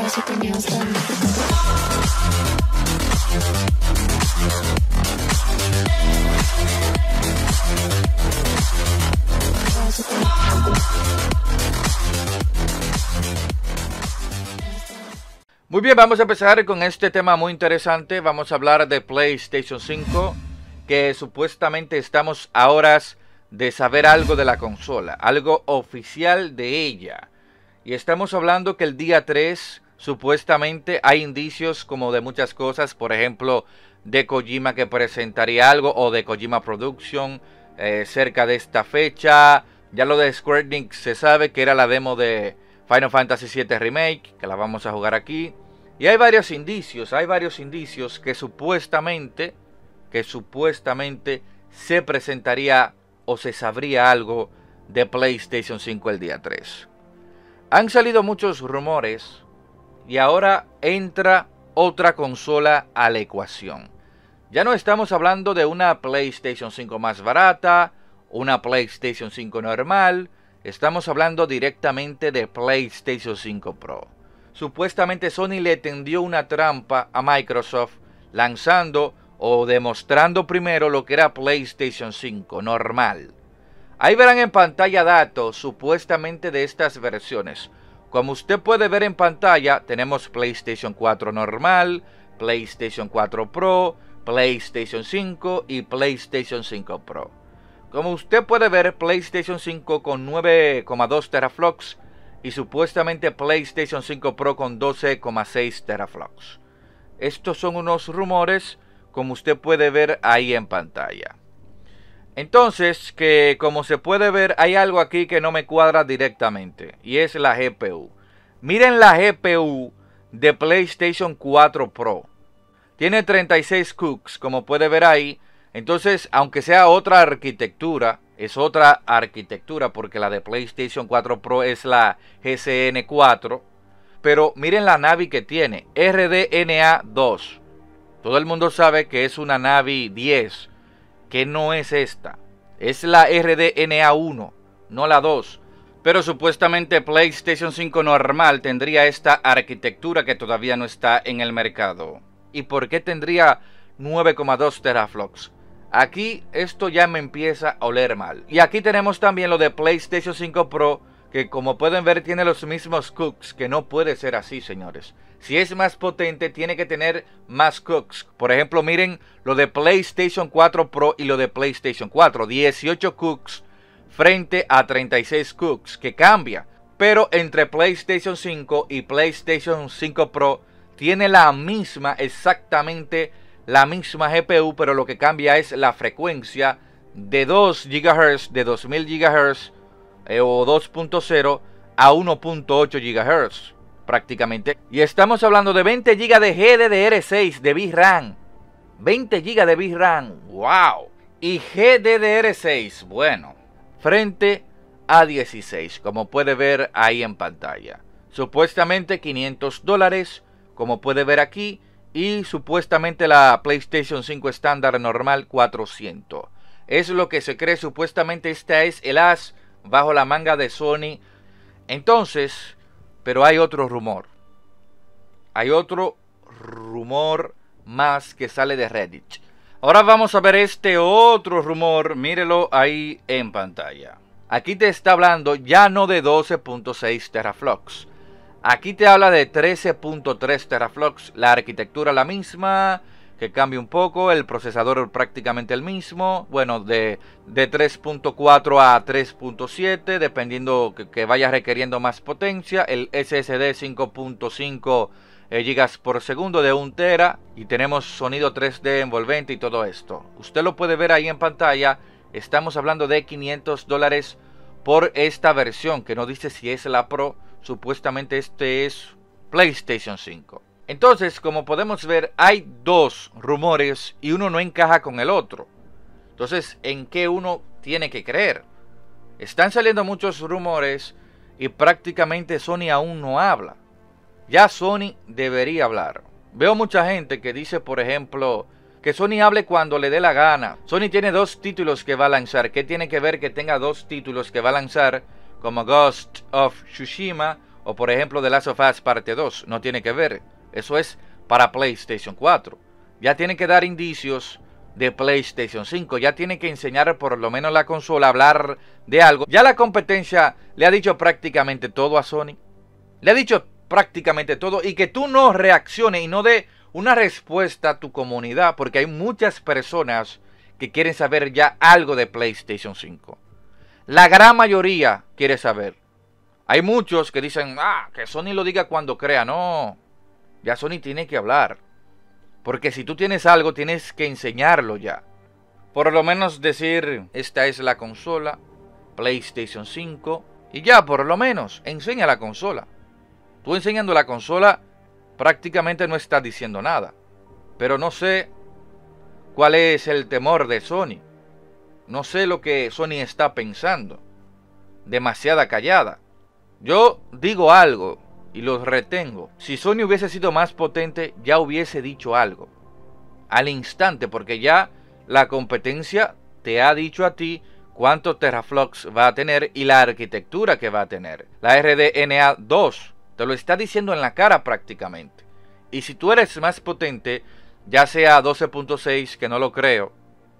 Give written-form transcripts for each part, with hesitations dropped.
Muy bien, vamos a empezar con este tema muy interesante. Vamos a hablar de PlayStation 5, que supuestamente estamos a horas de saber algo de la consola, algo oficial de ella. Y estamos hablando que el día 3 supuestamente hay indicios como de muchas cosas, por ejemplo, de Kojima que presentaría algo, o de Kojima Production cerca de esta fecha. Ya lo de Square Enix se sabe que era la demo de Final Fantasy VII Remake, que la vamos a jugar aquí. Y hay varios indicios que supuestamente se presentaría o se sabría algo de PlayStation 5 el día 3. Han salido muchos rumores y ahora entra otra consola a la ecuación. Ya no estamos hablando de una PlayStation 5 más barata, una PlayStation 5 normal, estamos hablando directamente de PlayStation 5 Pro. Supuestamente Sony le tendió una trampa a Microsoft lanzando o demostrando primero lo que era PlayStation 5 normal. Ahí verán en pantalla datos supuestamente de estas versiones. Como usted puede ver en pantalla, tenemos PlayStation 4 normal, PlayStation 4 Pro, PlayStation 5 y PlayStation 5 Pro. Como usted puede ver, PlayStation 5 con 9,2 teraflops y supuestamente PlayStation 5 Pro con 12,6 teraflops. Estos son unos rumores, como usted puede ver ahí en pantalla. Entonces, que como se puede ver, hay algo aquí que no me cuadra directamente, y es la GPU. Miren la GPU de PlayStation 4 Pro. Tiene 36 cooks, como puede ver ahí. Entonces, aunque sea otra arquitectura, es otra arquitectura porque la de PlayStation 4 Pro es la GCN 4. Pero miren la Navi que tiene, RDNA 2. Todo el mundo sabe que es una Navi 10, que no es esta. Es la RDNA 1, no la 2. Pero supuestamente PlayStation 5 normal tendría esta arquitectura que todavía no está en el mercado. ¿Y por qué tendría 9,2 teraflops? Aquí esto ya me empieza a oler mal. Y aquí tenemos también lo de PlayStation 5 Pro, que como pueden ver tiene los mismos cooks, que no puede ser así, señores. Si es más potente tiene que tener más cooks. Por ejemplo, miren lo de PlayStation 4 Pro y lo de PlayStation 4. 18 cooks frente a 36 cooks, que cambia. Pero entre PlayStation 5 y PlayStation 5 Pro tiene la misma, exactamente la misma GPU, pero lo que cambia es la frecuencia de 2 GHz, de 2000 GHz o 2.0 a 1.8 GHz prácticamente. Y estamos hablando de 20 GB de GDDR6 de VRAM. 20 GB de VRAM, wow. Y GDDR6, bueno, frente a 16, como puede ver ahí en pantalla. Supuestamente $500, como puede ver aquí. Y supuestamente la PlayStation 5 estándar normal 400. Es lo que se cree. Supuestamente esta es el as bajo la manga de Sony. Entonces, pero hay otro rumor. Hay otro rumor más que sale de Reddit. Ahora vamos a ver este otro rumor. Mírelo ahí en pantalla. Aquí te está hablando ya no de 12.6 teraflops. Aquí te habla de 13.3 teraflops, la arquitectura la misma, que cambia un poco, el procesador prácticamente el mismo, bueno, de 3.4 a 3.7, dependiendo que vaya requiriendo más potencia, el SSD 5.5 GB por segundo de 1 tera, y tenemos sonido 3D envolvente y todo esto. Usted lo puede ver ahí en pantalla, estamos hablando de $500 por esta versión, que no dice si es la Pro. Supuestamente este es PlayStation 5. Entonces, como podemos ver, hay dos rumores y uno no encaja con el otro. Entonces, ¿en qué uno tiene que creer? Están saliendo muchos rumores y prácticamente Sony aún no habla. Ya Sony debería hablar. Veo mucha gente que dice, por ejemplo, que Sony hable cuando le dé la gana. Sony tiene 2 títulos que va a lanzar. ¿Qué tiene que ver que tenga 2 títulos que va a lanzar? Como Ghost of Tsushima O por ejemplo The Last of Us Parte 2. No tiene que ver. Eso es para PlayStation 4. Ya tiene que dar indicios de PlayStation 5. Ya tiene que enseñar por lo menos la consola, hablar de algo. Ya la competencia le ha dicho prácticamente todo a Sony. Le ha dicho prácticamente todo. Y que tú no reacciones y no dé una respuesta a tu comunidad. Porque hay muchas personas que quieren saber ya algo de PlayStation 5. La gran mayoría quiere saber. Hay muchos que dicen, que Sony lo diga cuando crea. No, ya Sony tiene que hablar. Porque si tú tienes algo, tienes que enseñarlo ya. Por lo menos decir, esta es la consola, PlayStation 5. Y ya, por lo menos, enseña la consola. Tú enseñando la consola, prácticamente no estás diciendo nada. Pero no sé cuál es el temor de Sony. No sé lo que Sony está pensando. Demasiada callada. Yo digo algo y los retengo. Si Sony hubiese sido más potente, ya hubiese dicho algo. Al instante, porque ya la competencia te ha dicho a ti cuántos teraflops va a tener y la arquitectura que va a tener. La RDNA 2 te lo está diciendo en la cara prácticamente. Y si tú eres más potente, ya sea 12.6, que no lo creo.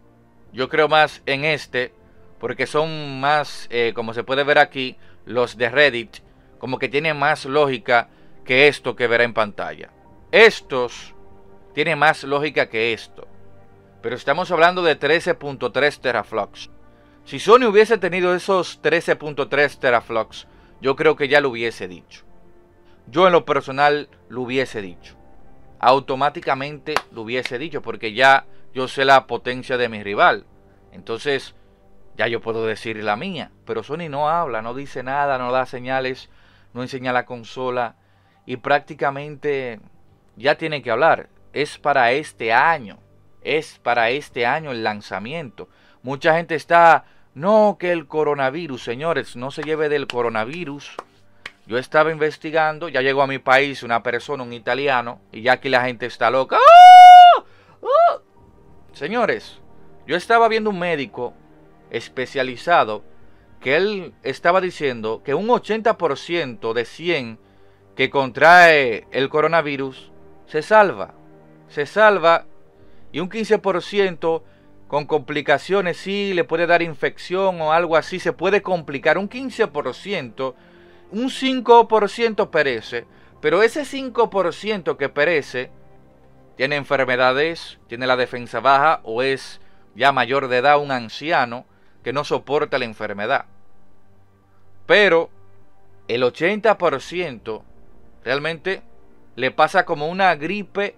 Yo creo más en este, porque son más, como se puede ver aquí, los de Reddit, como que tienen más lógica que esto que verá en pantalla. Estos tienen más lógica que esto. Pero estamos hablando de 13.3 teraflops. Si Sony hubiese tenido esos 13.3 teraflops, yo creo que ya lo hubiese dicho. Yo en lo personal lo hubiese dicho. Automáticamente lo hubiese dicho, porque ya yo sé la potencia de mi rival. Entonces, ya yo puedo decir la mía. Pero Sony no habla, no dice nada, no da señales, no enseña la consola. Y prácticamente ya tiene que hablar. Es para este año. Es para este año el lanzamiento. Mucha gente está, no, que el coronavirus, señores, no se lleve del coronavirus. Yo estaba investigando, ya llegó a mi país una persona, un italiano, y ya aquí la gente está loca. ¡Ah! ¡Ah! Señores, yo estaba viendo un médico especializado que él estaba diciendo que un 80% de 100 que contrae el coronavirus se salva. Se salva y un 15% con complicaciones, sí, le puede dar infección o algo así, se puede complicar. Un 15%, un 5% perece, pero ese 5% que perece tiene enfermedades, tiene la defensa baja o es ya mayor de edad, un anciano que no soporta la enfermedad. Pero el 80% realmente le pasa como una gripe,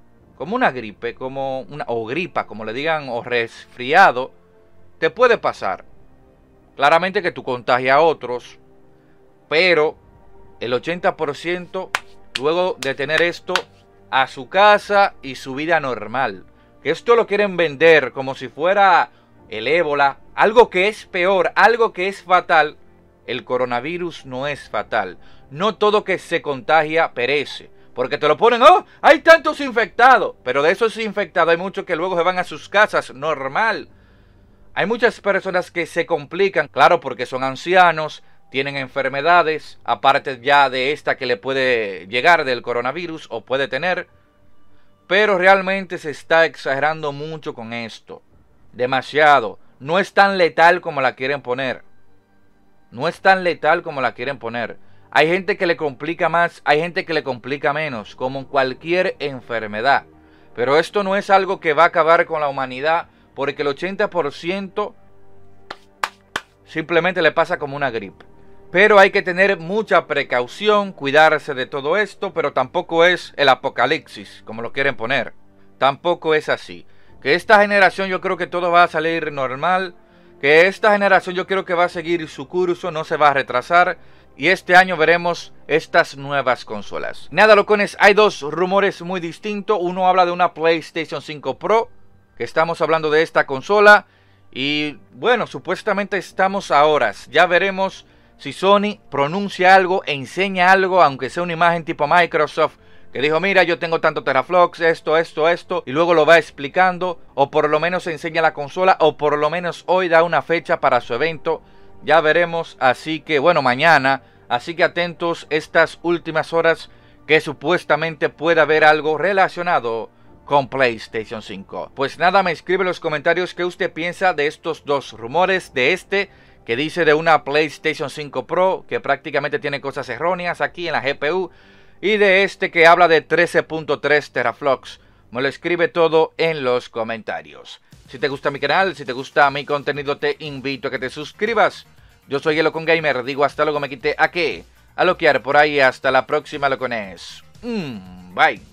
o gripa, como le digan, o resfriado, te puede pasar. Claramente que tú contagias a otros, pero el 80% luego de tener esto a su casa y su vida normal. Que esto lo quieren vender como si fuera el ébola, algo que es peor, algo que es fatal. El coronavirus no es fatal. No todo que se contagia perece. Porque te lo ponen, hay tantos infectados. Pero de esos infectados hay muchos que luego se van a sus casas, normal. Hay muchas personas que se complican, claro, porque son ancianos, tienen enfermedades, aparte ya de esta que le puede llegar del coronavirus o puede tener. Pero realmente se está exagerando mucho con esto. Demasiado. No es tan letal como la quieren poner. No es tan letal como la quieren poner. Hay gente que le complica más, hay gente que le complica menos, como en cualquier enfermedad. Pero esto no es algo que va a acabar con la humanidad, porque el 80% simplemente le pasa como una gripe. Pero hay que tener mucha precaución, cuidarse de todo esto, pero tampoco es el apocalipsis, como lo quieren poner. Tampoco es así. Que esta generación yo creo que todo va a salir normal, que esta generación yo creo que va a seguir su curso, no se va a retrasar, y este año veremos estas nuevas consolas. Nada, locones, hay dos rumores muy distintos. Uno habla de una PlayStation 5 Pro, que estamos hablando de esta consola, y bueno, supuestamente estamos a horas. Ya veremos si Sony pronuncia algo, enseña algo, aunque sea una imagen tipo Microsoft, que dijo, mira, yo tengo tanto teraflops, esto, y luego lo va explicando, o por lo menos enseña la consola, o por lo menos hoy da una fecha para su evento. Ya veremos, así que bueno, mañana Así que atentos estas últimas horas que supuestamente puede haber algo relacionado con PlayStation 5. Pues nada, me escribe en los comentarios qué usted piensa de estos dos rumores, de este que dice de una PlayStation 5 Pro que prácticamente tiene cosas erróneas aquí en la GPU, y de este que habla de 13.3 teraflops. Me lo escribe todo en los comentarios. Si te gusta mi canal, si te gusta mi contenido, te invito a que te suscribas. Yo soy el Locon Gamer, digo hasta luego, me quité aquí, a loquear por ahí, hasta la próxima, locones. Bye.